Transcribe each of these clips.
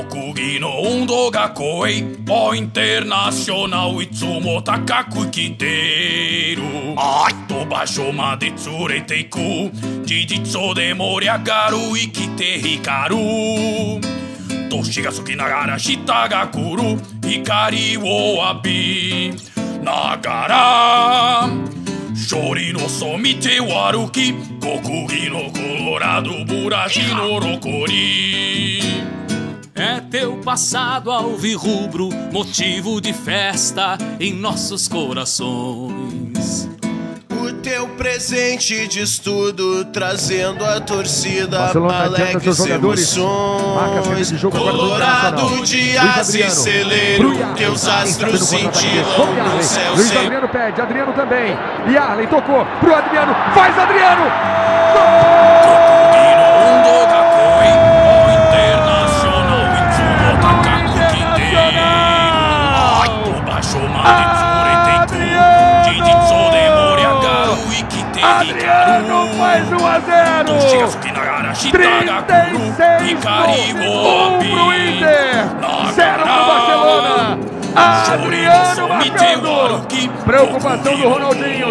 国技の運動学校へインターナショナルいつも高く来てると場所まで連れて行く事実で盛り上がる生きて光る年が過ぎながら下が来る光を浴びながら勝利のそ見て歩き国技のコロラドブラジルの残り É teu passado alvirrubro, motivo de festa em nossos corações. O teu presente de estudo, trazendo a torcida alegres emoções. Colorado de asa e celeiro, teus astros cintilam no céu. Luiz Adriano pede, Adriano também. E Arlen tocou pro Adriano, faz Adriano! Adriano faz 1-0! 36 pro Inter, 0 pro Barcelona. Adriano marcando. Preocupação do Ronaldinho.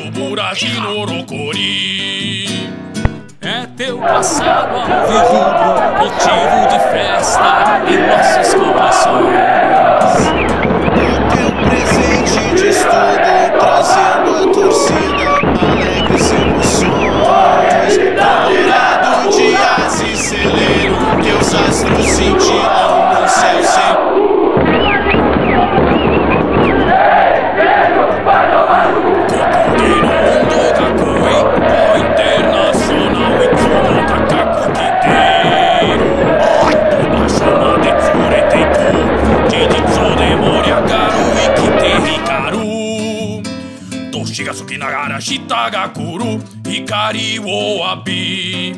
É teu passado alvirrubro, motivo de festa em nossos corações. O teu presente de estudo, trazendo a torcida alegres emoções. Colorado de asa e celeiro, teus astros cintilam no céu sem. Shita ga kuru hikari wo abi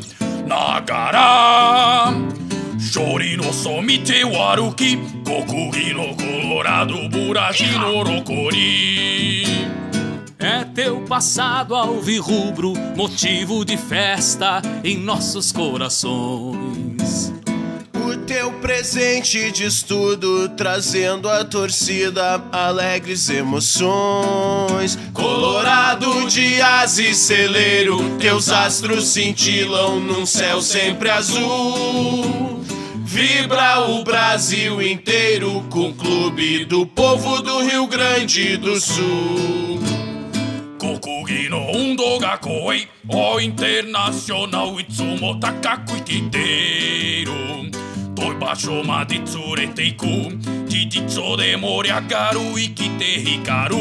nagara Shori no so mite waruki Kokugi no Colorado Buraji no Rokori. É teu passado alvirrubro, motivo de festa em nossos corações. O teu presente de estudo, trazendo a torcida alegres emoções. Colorado de asa e celeiro, teus astros cintilam num céu sempre azul. Vibra o Brasil inteiro com o clube do povo do Rio Grande do Sul. Kokugi no undo ga koi o internacional itsumo takaku ikiteru Toi basho made tsurete iku jijitsu de moriagaru ikite hikaru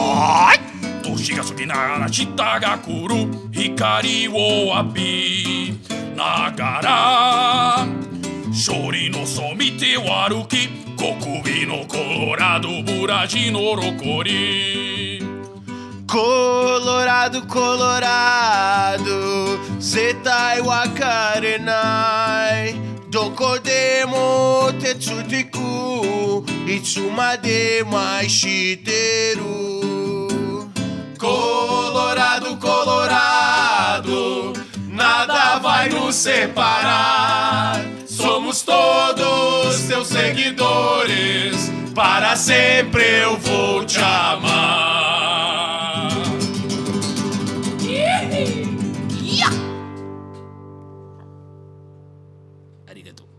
Toshi ga sugi nagara shita ga kuru hikari wo abi nagara Shori no so mite waruki Kokugi no Colorado Buraji no Rokori. Colorado, Colorado, zetai wakarenai. Doko demo tetsutiku, itsuma de mais shiteru. Colorado, Colorado, nada vai nos separar. Somos todos teus seguidores, para sempre eu vou te amar. Arigato.